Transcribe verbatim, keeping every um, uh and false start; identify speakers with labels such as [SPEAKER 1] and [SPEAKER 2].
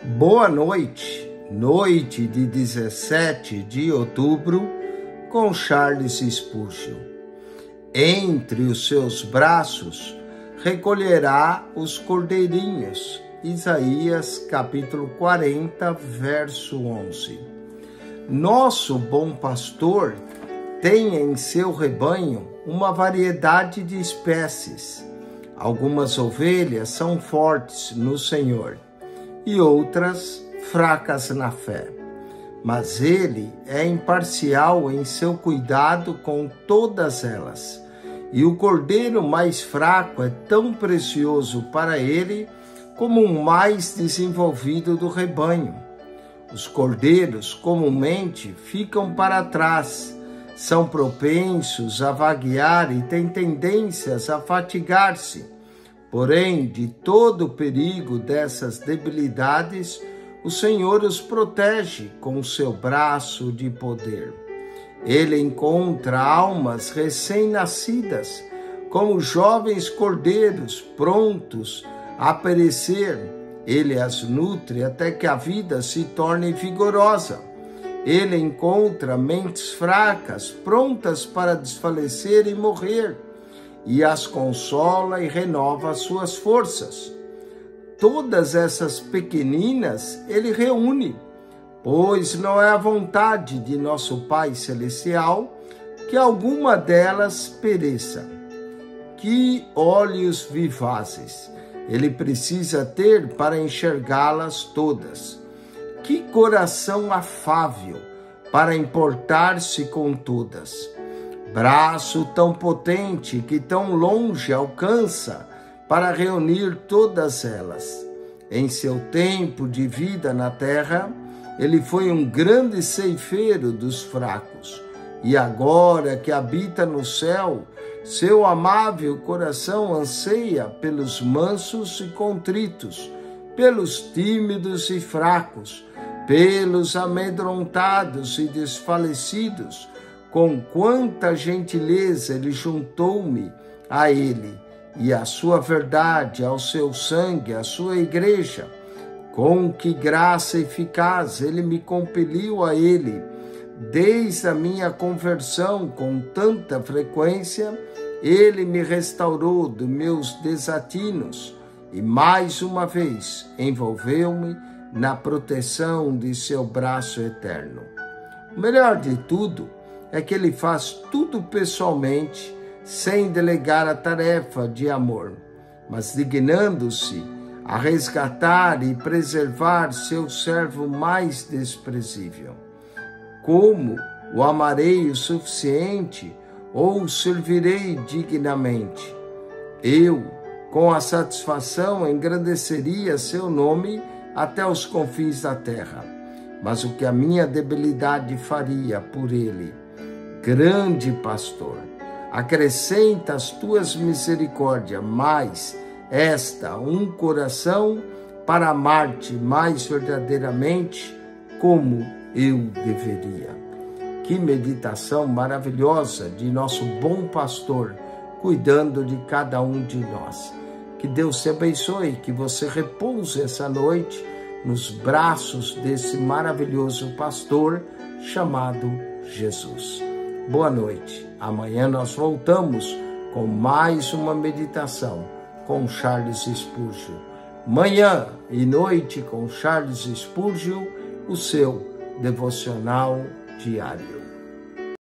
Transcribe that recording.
[SPEAKER 1] Boa noite, noite de dezessete de outubro, com Charles Spurgeon. Entre os seus braços recolherá os cordeirinhos. Isaías capítulo quarenta, verso onze. Nosso bom pastor tem em seu rebanho uma variedade de espécies. Algumas ovelhas são fortes no Senhor e outras fracas na fé. Mas ele é imparcial em seu cuidado com todas elas. E o cordeiro mais fraco é tão precioso para ele como o mais desenvolvido do rebanho. Os cordeiros comumente ficam para trás, são propensos a vaguear e têm tendências a fatigar-se. Porém, de todo o perigo dessas debilidades, o Senhor os protege com o seu braço de poder. Ele encontra almas recém-nascidas, como jovens cordeiros prontos a perecer. Ele as nutre até que a vida se torne vigorosa. Ele encontra mentes fracas, prontas para desfalecer e morrer, e as consola e renova as suas forças. Todas essas pequeninas ele reúne, pois não é a vontade de nosso Pai Celestial que alguma delas pereça. Que olhos vivazes ele precisa ter para enxergá-las todas. Que coração afável para importar-se com todas. Braço tão potente que tão longe alcança para reunir todas elas. Em seu tempo de vida na terra, ele foi um grande ceifeiro dos fracos. E agora que habita no céu, seu amável coração anseia pelos mansos e contritos, pelos tímidos e fracos, pelos amedrontados e desfalecidos. Com quanta gentileza ele juntou-me a ele, e a sua verdade, ao seu sangue, à sua igreja. Com que graça eficaz ele me compeliu a ele. Desde a minha conversão com tanta frequência, ele me restaurou dos meus desatinos e mais uma vez envolveu-me na proteção de seu braço eterno. O melhor de tudo é que ele faz tudo pessoalmente, sem delegar a tarefa de amor, mas dignando-se a resgatar e preservar seu servo mais desprezível. Como o amarei o suficiente ou o servirei dignamente? Eu, com a satisfação, engrandeceria seu nome até os confins da terra. Mas o que a minha debilidade faria por ele? Grande pastor, acrescenta as tuas misericórdias, mais esta um coração para amar-te mais verdadeiramente como eu deveria. Que meditação maravilhosa de nosso bom pastor, cuidando de cada um de nós. Que Deus te abençoe, que você repouse essa noite nos braços desse maravilhoso pastor chamado Jesus. Boa noite. Amanhã nós voltamos com mais uma meditação com Charles Spurgeon. Manhã e noite com Charles Spurgeon, o seu devocional diário.